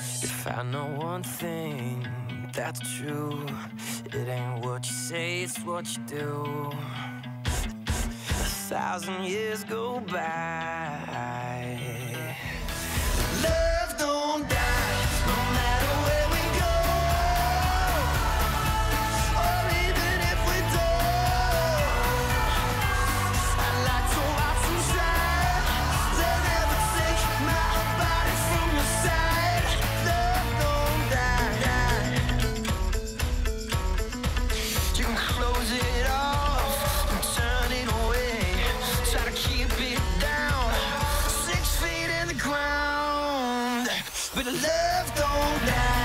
If I know one thing that's true, it ain't what you say, it's what you do. 1,000 years go by. Love don't die, no matter where we go, or even if we don't. I'd like to watch some shine. They'll never take my body from your side. Love don't die. You can close it off and turn it away. Try to keep it down, 6 feet in the ground. But love don't die.